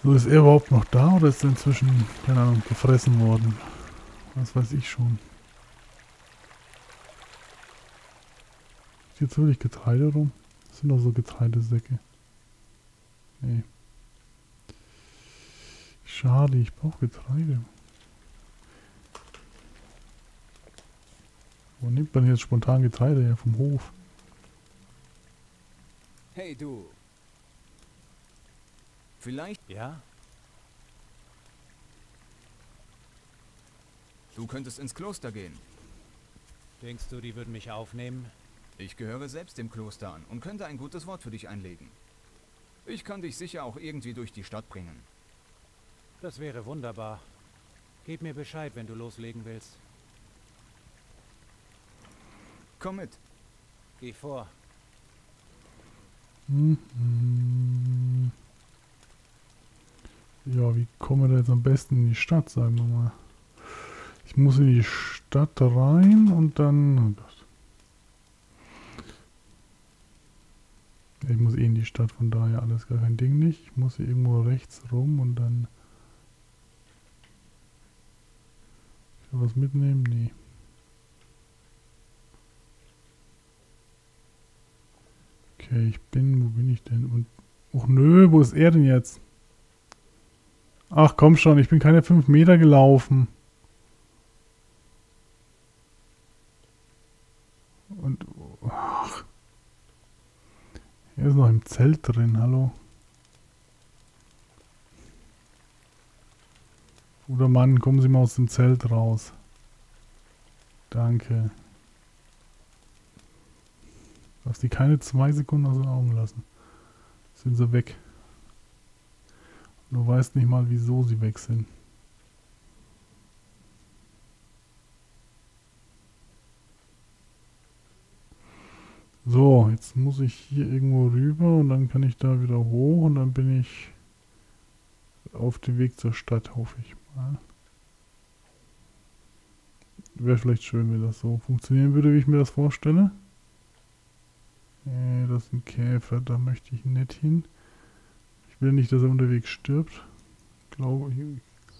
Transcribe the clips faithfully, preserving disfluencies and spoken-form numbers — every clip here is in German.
So, ist er überhaupt noch da oder ist er inzwischen, keine Ahnung, gefressen worden? Was weiß ich schon. Ist jetzt wirklich Getreide rum? Das sind doch so Getreidesäcke. Nee. Schade, ich brauche Getreide. Wo nimmt man jetzt spontan Getreide her? Vom Hof? Hey du. Vielleicht... Ja? Du könntest ins Kloster gehen. Denkst du, die würden mich aufnehmen? Ich gehöre selbst dem Kloster an und könnte ein gutes Wort für dich einlegen. Ich kann dich sicher auch irgendwie durch die Stadt bringen. Das wäre wunderbar. Gib mir Bescheid, wenn du loslegen willst. Komm mit. Geh vor. Mhm. Ja, wie kommen wir da jetzt am besten in die Stadt, sagen wir mal. Ich muss in die Stadt rein und dann... Oh Gott. Ich muss eh in die Stadt, von daher alles gar kein Ding nicht. Ich muss hier irgendwo rechts rum und dann... Ich will was mitnehmen? Nee. Okay, ich bin... Wo bin ich denn? Und... Och nö, wo ist er denn jetzt? Ach komm schon, ich bin keine fünf Meter gelaufen. Und... Ach. Er ist noch im Zelt drin, hallo. Guter Mann, kommen Sie mal aus dem Zelt raus. Danke. Darf die keine zwei Sekunden aus den Augen lassen. Sind sie weg. Du weißt nicht mal, wieso sie weg sind. So, jetzt muss ich hier irgendwo rüber und dann kann ich da wieder hoch und dann bin ich auf dem Weg zur Stadt, hoffe ich mal. Wäre vielleicht schön, wenn das so funktionieren würde, wie ich mir das vorstelle. Äh, das ist ein Käfer, da möchte ich nicht hin. Ich will nicht, dass er unterwegs stirbt. Glaube ich.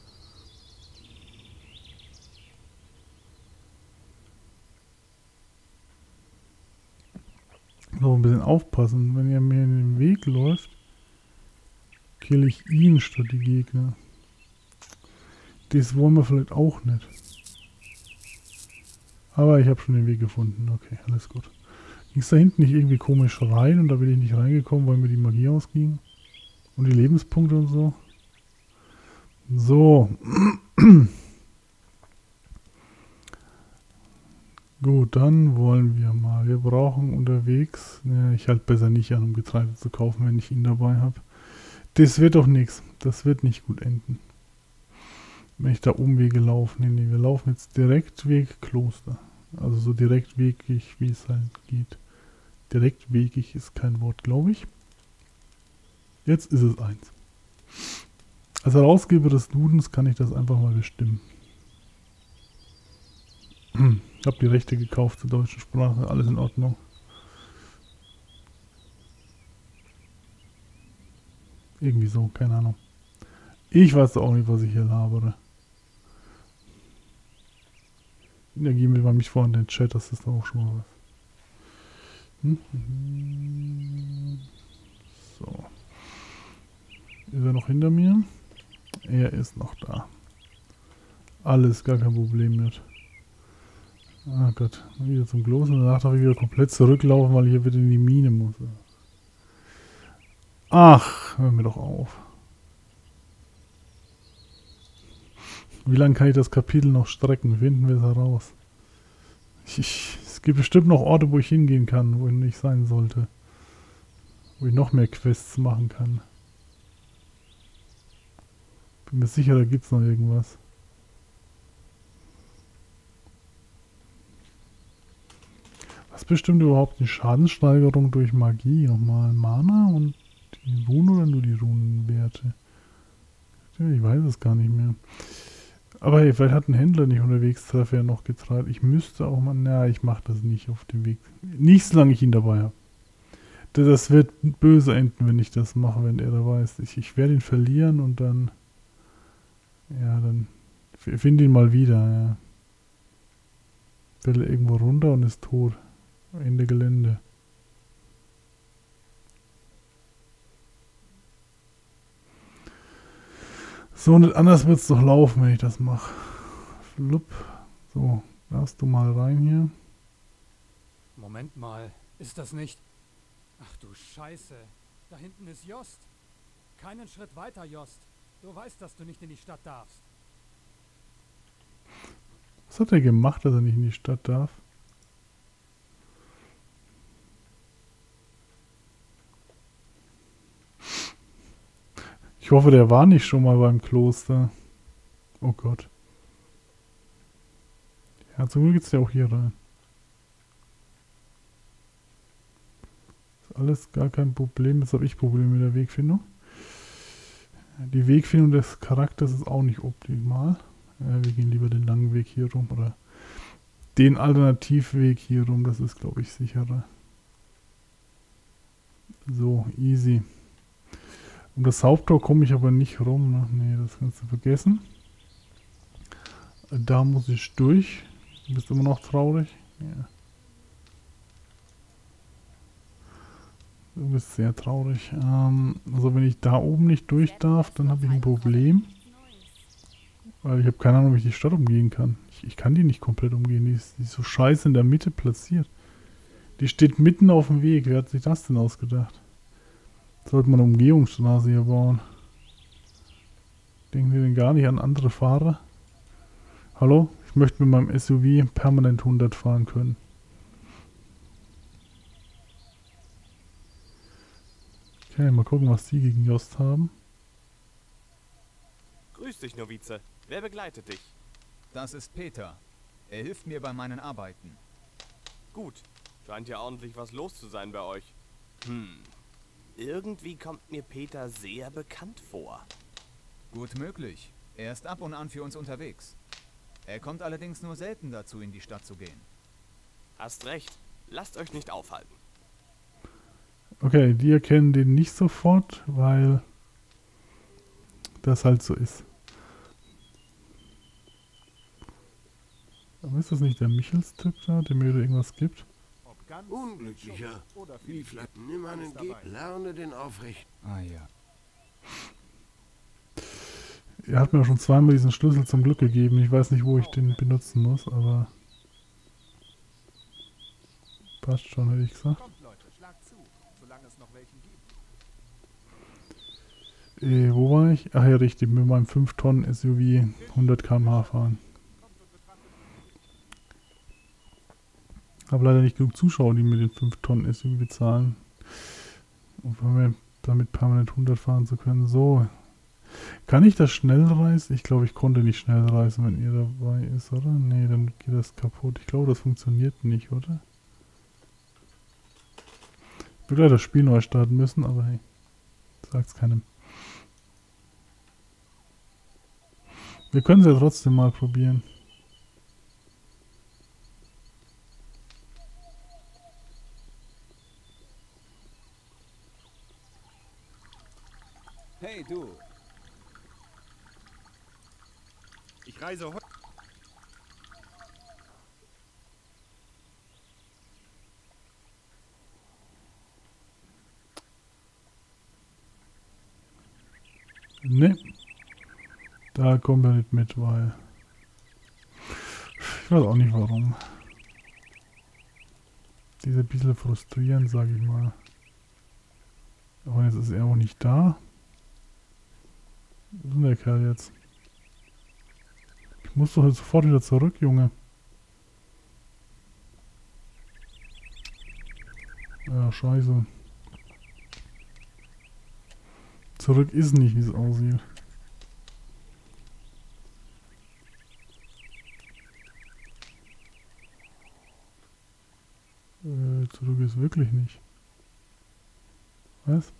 Noch ein bisschen aufpassen, wenn er mir in den Weg läuft, kill ich ihn statt die Gegner. Das wollen wir vielleicht auch nicht. Aber ich habe schon den Weg gefunden. Okay, alles gut. Ging es da hinten nicht irgendwie komisch rein und da bin ich nicht reingekommen, weil mir die Magie ausging? Und die Lebenspunkte und so? So. Gut, dann wollen wir mal. Wir brauchen unterwegs... Ja, ich halte besser nicht an, um Getreide zu kaufen, wenn ich ihn dabei habe. Das wird doch nichts. Das wird nicht gut enden. Wenn ich da Umwege laufe. Nee, nee, wir laufen jetzt Direktweg Kloster. Also so direktwegig, wie es halt geht. Direktwegig ist kein Wort, glaube ich. Jetzt ist es eins. Als Herausgeber des Dudens kann ich das einfach mal bestimmen. Ich habe die Rechte gekauft zur deutschen Sprache, alles in Ordnung. Irgendwie so, keine Ahnung. Ich weiß auch nicht, was ich hier labere. Energie mit bei mich vor in den Chat, das ist doch auch schon mal was. Hm? So. Ist er noch hinter mir? Er ist noch da. Alles, gar kein Problem mit. Ah Gott, wieder zum Kloster. Danach darf ich wieder komplett zurücklaufen, weil ich hier wieder in die Mine muss. Ach, hör mir doch auf. Wie lange kann ich das Kapitel noch strecken? Finden wir es heraus. Ich, es gibt bestimmt noch Orte, wo ich hingehen kann, wo ich nicht sein sollte. Wo ich noch mehr Quests machen kann. Bin mir sicher, da gibt es noch irgendwas. Was bestimmt überhaupt die Schadenssteigerung durch Magie? Nochmal Mana und die Runen oder nur die Runenwerte? Ich weiß es gar nicht mehr. Aber hey, vielleicht hat ein Händler nicht unterwegs Treffer ja noch geteilt. Ich müsste auch mal... Na, ich mache das nicht auf dem Weg. Nicht solange ich ihn dabei habe. Das wird böse enden, wenn ich das mache, wenn er dabei ist. Ich, ich werde ihn verlieren und dann... Ja, dann... Finde ihn mal wieder, ja. Fällt er irgendwo runter und ist tot. Ende Gelände. So, nicht anders wird es doch laufen, wenn ich das mache. Flupp. So, darfst du mal rein hier. Moment mal, ist das nicht... Ach du Scheiße, da hinten ist Jost. Keinen Schritt weiter, Jost. Du weißt, dass du nicht in die Stadt darfst. Was hat er gemacht, dass er nicht in die Stadt darf? Ich hoffe, der war nicht schon mal beim Kloster. Oh Gott. Ja, zum Glück geht's ja auch hier rein. Ist alles gar kein Problem. Jetzt habe ich Probleme mit der Wegfindung. Die Wegfindung des Charakters ist auch nicht optimal. Ja, wir gehen lieber den langen Weg hier rum. Oder den Alternativweg hier rum. Das ist, glaube ich, sicherer. So, easy. Um das Haupttor komme ich aber nicht rum. Ne? Nee, das kannst du vergessen. Da muss ich durch. Du bist immer noch traurig. Ja. Du bist sehr traurig. Ähm, also wenn ich da oben nicht durch darf, dann habe ich ein Problem. Weil ich habe keine Ahnung, wie ich die Stadt umgehen kann. Ich, ich kann die nicht komplett umgehen. Die ist, die ist so scheiße in der Mitte platziert. Die steht mitten auf dem Weg. Wer hat sich das denn ausgedacht? Sollte man eine Umgehungsstraße hier bauen. Denken wir denn gar nicht an andere Fahrer? Hallo? Ich möchte mit meinem S U V permanent hundert fahren können. Okay, mal gucken, was die gegen Jost haben. Grüß dich, Novize. Wer begleitet dich? Das ist Peter. Er hilft mir bei meinen Arbeiten. Gut. Scheint ja ordentlich was los zu sein bei euch. Hm. Irgendwie kommt mir Peter sehr bekannt vor. Gut möglich. Er ist ab und an für uns unterwegs. Er kommt allerdings nur selten dazu, in die Stadt zu gehen. Hast recht. Lasst euch nicht aufhalten. Okay, die erkennen den nicht sofort, weil das halt so ist. Aber ist das nicht der Michels-Typ da, der mir irgendwas gibt? Unglücklicher. Wie vielleicht nimm einen Geb, lerne den aufrecht. Ah ja. Er hat mir auch schon zweimal diesen Schlüssel zum Glück gegeben. Ich weiß nicht, wo ich den benutzen muss, aber passt schon, hätte ich gesagt. Kommt Leute, schlagt zu, solange es noch welchen gibt. Äh, wo war ich? Ach ja, richtig, mit meinem fünf Tonnen S U V hundert Kilometer pro Stunde fahren. Habe leider nicht genug Zuschauer, die mir den fünf Tonnen S U V bezahlen. Um damit permanent hundert fahren zu können. So. Kann ich das schnell reißen? Ich glaube, ich konnte nicht schnell reißen, wenn ihr dabei ist, oder? Nee, dann geht das kaputt. Ich glaube, das funktioniert nicht, oder? Ich würde leider das Spiel neu starten müssen, aber hey. Sagt's keinem. Wir können es ja trotzdem mal probieren. Hey du. Ich reise heute. Ne. Da kommen wir nicht mit, weil ich weiß auch nicht warum. Diese ein bisschen frustrierend, sage ich mal. Aber jetzt ist er auch nicht da. Wo ist denn der Kerl jetzt? Ich muss doch jetzt sofort wieder zurück, Junge. Ja, scheiße. Zurück ist nicht, wie es aussieht. Äh, zurück ist wirklich nicht. Was?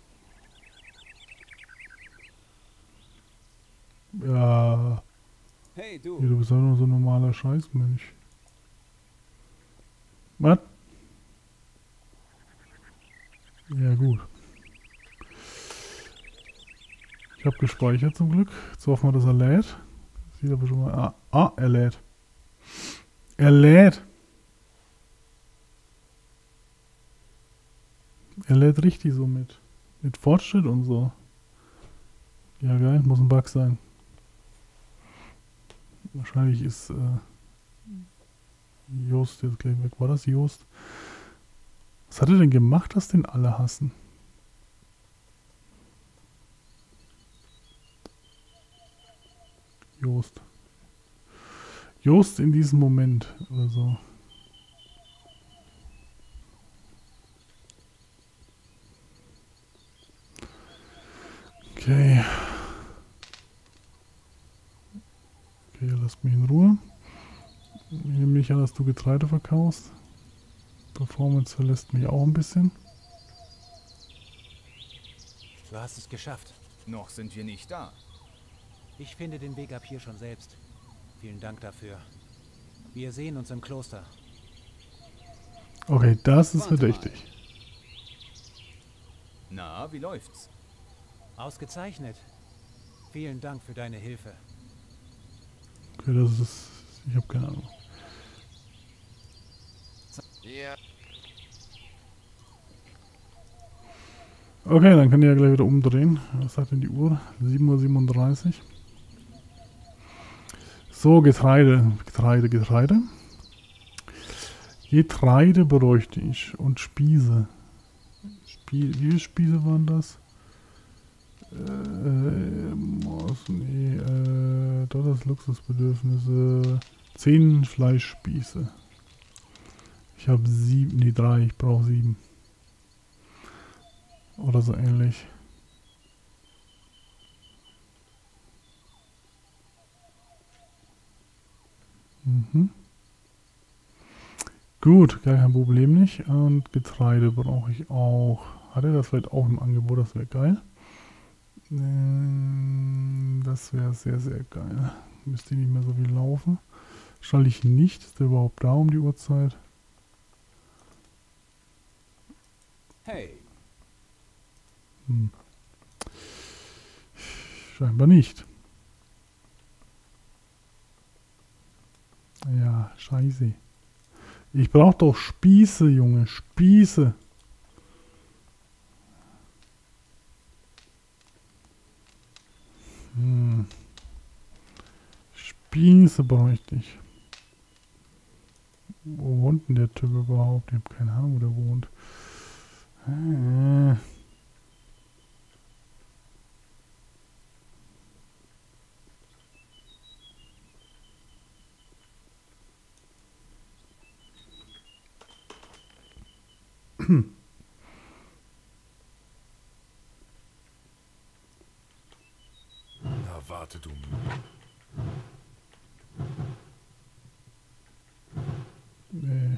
Ja. Hey du. Hier, du bist halt nur so ein normaler Scheißmönch. Was? Ja, gut. Ich habe gespeichert zum Glück. Jetzt hoffen wir, dass er lädt. Sieht aber schon mal. Ah, ah, er lädt. Er lädt. Er lädt richtig so mit. Mit Fortschritt und so. Ja, geil. Muss ein Bug sein. Wahrscheinlich ist äh, Jost jetzt gleich weg. War das Jost? Was hat er denn gemacht, dass den alle hassen? Jost. Jost in diesem Moment oder so. Okay. Okay, lasst mich in Ruhe. Ich nehme mich an, dass du Getreide verkaufst. Performance verlässt mich auch ein bisschen. Du hast es geschafft. Noch sind wir nicht da. Ich finde den Weg ab hier schon selbst. Vielen Dank dafür. Wir sehen uns im Kloster. Okay, das ist Warte verdächtig. Na, wie läuft's? Ausgezeichnet. Vielen Dank für deine Hilfe. Okay, das ist... Ich habe keine Ahnung. Ja. Okay, dann kann ich ja gleich wieder umdrehen. Was sagt denn die Uhr? sieben Uhr siebenunddreißig. So, Getreide. Getreide, Getreide. Getreide bräuchte ich. Und Spieße. Spie Wie viele Spieße waren das? Äh, Mors, nee, äh, dort das Luxusbedürfnisse. Zehn Fleischspieße. Ich habe sieben, nee, drei. Ich brauche sieben. Oder so ähnlich. Mhm. Gut, gar kein Problem nicht. Und Getreide brauche ich auch. Hat er das vielleicht auch im Angebot? Das wäre geil. Ähm, das wäre sehr, sehr geil. Müsste nicht mehr so viel laufen. Schalte ich nicht. Ist der überhaupt da um die Uhrzeit? Hey, Hm. Scheinbar nicht. Ja, scheiße. Ich brauche doch Spieße, Junge. Spieße. Hm. Spieße bräuchte ich. Wo wohnt denn der Typ überhaupt? Ich habe keine Ahnung, wo der wohnt. Äh. Na, warte du. Nee.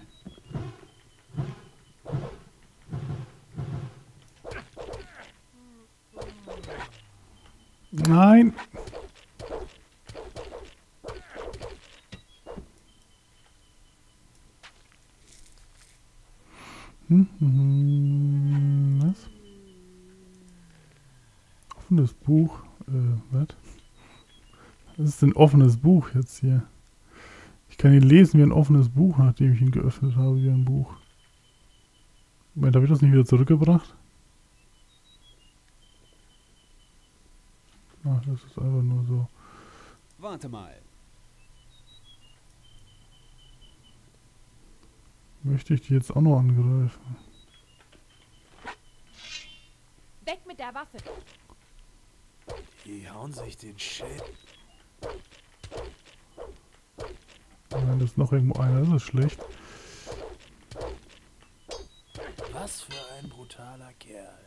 Nein. Hm, hm, was? Offenes Buch. Äh, was? Was ist denn offenes Buch jetzt hier? Ich kann ihn lesen wie ein offenes Buch, nachdem ich ihn geöffnet habe wie ein Buch. Moment, habe ich das nicht wieder zurückgebracht? Ach, das ist einfach nur so. warte mal. Möchte ich die jetzt auch noch angreifen? Weg mit der Waffe. Die hauen sich den Shit. Nein, das ist noch irgendwo einer, das ist schlecht. Was für ein brutaler Kerl.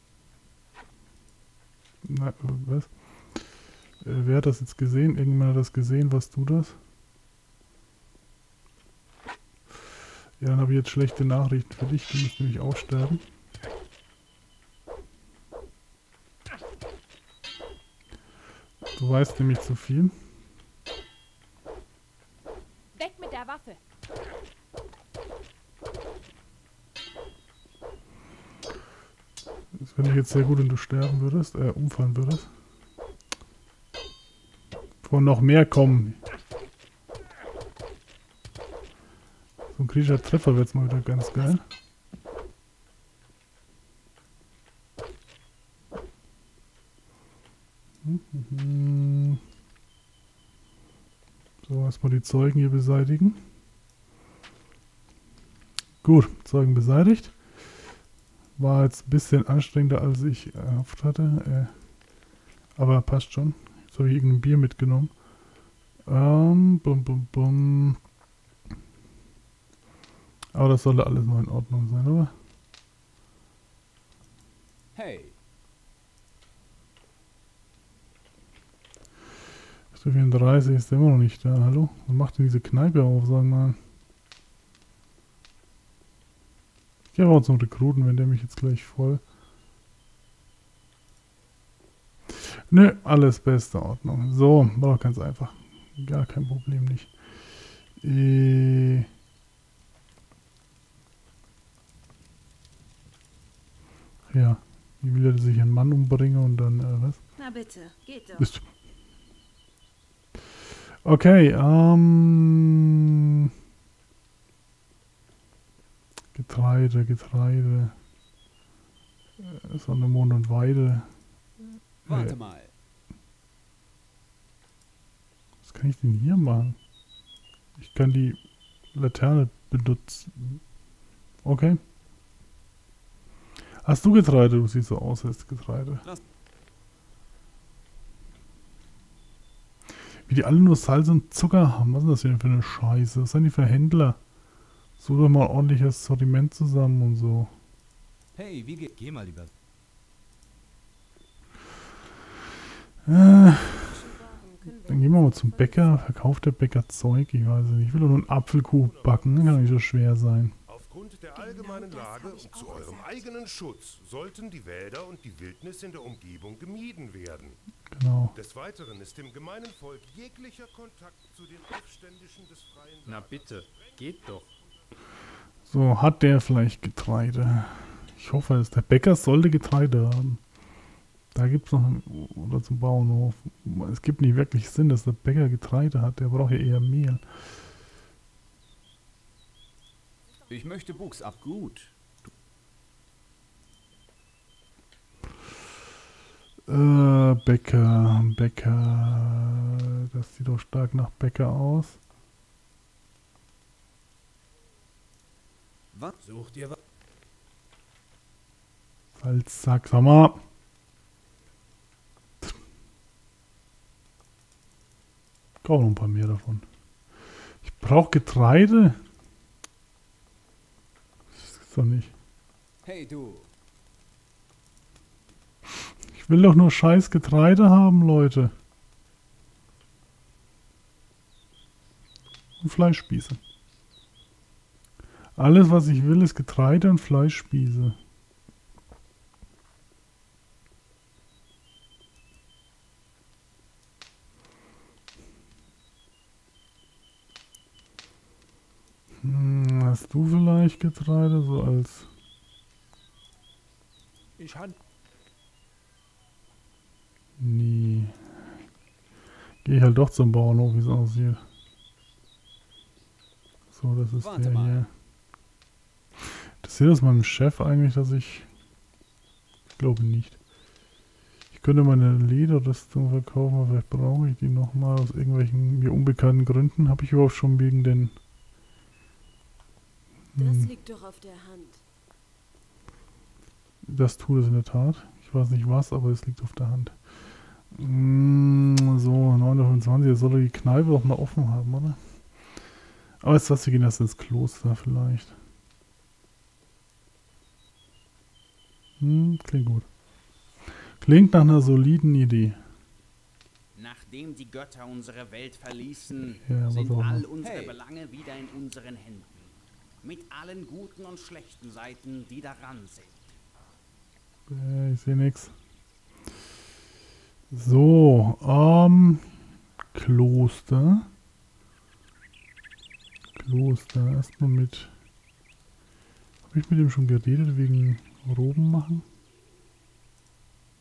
Na, was? Äh, wer hat das jetzt gesehen? Irgendwann hat das gesehen, was du das? Ja, dann habe ich jetzt schlechte Nachrichten für dich. Du musst nämlich auch sterben. Du weißt nämlich zu viel. Weg mit der Waffe. jetzt sehr gut, wenn du sterben würdest, äh, umfallen würdest. Bevor noch mehr kommen. So ein kritischer Treffer wird jetzt mal wieder ganz geil. So, erstmal die Zeugen hier beseitigen. Gut, Zeugen beseitigt. War jetzt ein bisschen anstrengender, als ich erhofft hatte. Äh, aber passt schon. Jetzt habe ich irgendein Bier mitgenommen. Ähm, bum, bum, bum. Aber das sollte alles noch in Ordnung sein, oder? Hey. vierunddreißig ist immer noch nicht da. Hallo? Was macht denn diese Kneipe auf, sagen wir mal? Ich habe auch zum Rekruten, wenn der mich jetzt gleich voll... Nö, alles beste Ordnung. So, war doch ganz einfach. Gar kein Problem nicht. Äh... Ja, wie will er, dass ich einen Mann umbringe und dann, äh, was? Na bitte, geht doch. Ist okay, ähm... Getreide, Getreide. Äh, Sonne, Mond und Weide. Warte Äh, mal. Was kann ich denn hier machen? Ich kann die Laterne benutzen. Okay. Hast du Getreide? Du siehst so aus, als Getreide. Lass- Wie die alle nur Salz und Zucker haben. Was ist das denn für eine Scheiße? Was sind die für Händler? Such doch mal ein ordentliches Sortiment zusammen und so. Hey, wie geht? Geh mal lieber. Äh, dann gehen wir mal zum Bäcker. Verkauft der Bäcker Zeug? Ich weiß es nicht. Ich will doch nur einen Apfelkuchen backen. Das kann nicht so schwer sein. Aufgrund der allgemeinen Lage und zu eurem eigenen Schutz sollten die Wälder und die Wildnis in der Umgebung gemieden werden. Genau. Des Weiteren ist dem gemeinen Volk jeglicher Kontakt zu den Aufständischen des freien Na bitte, geht doch. So, hat der vielleicht Getreide? Ich hoffe es. Der Bäcker sollte Getreide haben. Da gibt es noch... Oder zum Bauernhof. Es gibt nicht wirklich Sinn, dass der Bäcker Getreide hat. Der braucht ja eher Mehl. Ich möchte Buchs ab. Gut. Äh, Bäcker, Bäcker. Das sieht doch stark nach Bäcker aus. Was sucht ihr? wa- Salzsack, sag mal. Ich brauche noch ein paar mehr davon. Ich brauche Getreide. Das ist doch nicht. Hey du. Ich will doch nur scheiß Getreide haben, Leute. Und Fleischspieße. Alles, was ich will, ist Getreide und Fleischspieße. Hm, hast du vielleicht Getreide so als... Ich han. Nee. Gehe ich halt doch zum Bauernhof, wie es aussieht. So, das ist Warte der mal. hier. Das hier ist meinem Chef eigentlich, dass ich... Ich glaube nicht. Ich könnte meine Lederrüstung verkaufen, aber vielleicht brauche ich die nochmal aus irgendwelchen mir unbekannten Gründen. Habe ich überhaupt schon wegen den... Das Hm, liegt doch auf der Hand. das tut es in der Tat. Ich weiß nicht was, aber es liegt auf der Hand. Mm, so, neun Uhr fünfundzwanzig, jetzt soll er die Kneipe doch mal offen haben, oder? Aber jetzt was, wir gehen erst ins Kloster vielleicht. Hm, klingt gut. Klingt nach einer soliden Idee. Nachdem die Götter unsere Welt verließen, Ja, was sind auch immer. all unsere Hey. Belange wieder in unseren Händen. Mit allen guten und schlechten Seiten, die daran sind. Äh, ich sehe nichts. So, ähm, Kloster. Kloster, erstmal mit... Habe ich mit ihm schon geredet wegen Roben machen?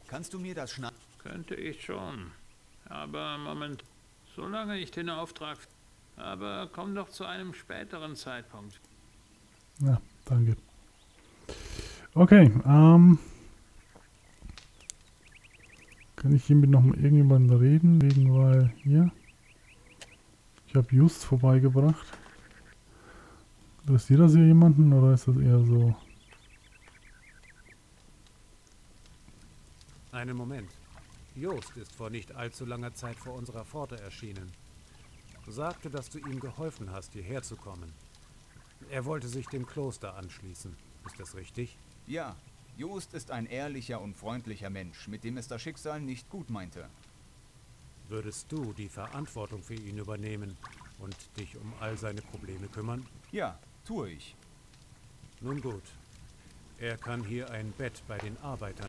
Kannst du mir das schneiden? Könnte ich schon. Aber Moment, solange ich den Auftrag... Aber komm doch zu einem späteren Zeitpunkt. Ja, danke. Okay, ähm... kann ich hiermit noch mit irgendjemandem reden? Wegen, weil hier... Ich habe Just vorbeigebracht. Interessiert das hier jemanden oder ist das eher so... Einen Moment. Jost ist vor nicht allzu langer Zeit vor unserer Pforte erschienen. Sagte, dass du ihm geholfen hast, hierher zu kommen. Er wollte sich dem Kloster anschließen. Ist das richtig? Ja, Jost ist ein ehrlicher und freundlicher Mensch, mit dem es das Schicksal nicht gut meinte. Würdest du die Verantwortung für ihn übernehmen und dich um all seine Probleme kümmern? Ja, tue ich. Nun gut. Er kann hier ein Bett bei den Arbeitern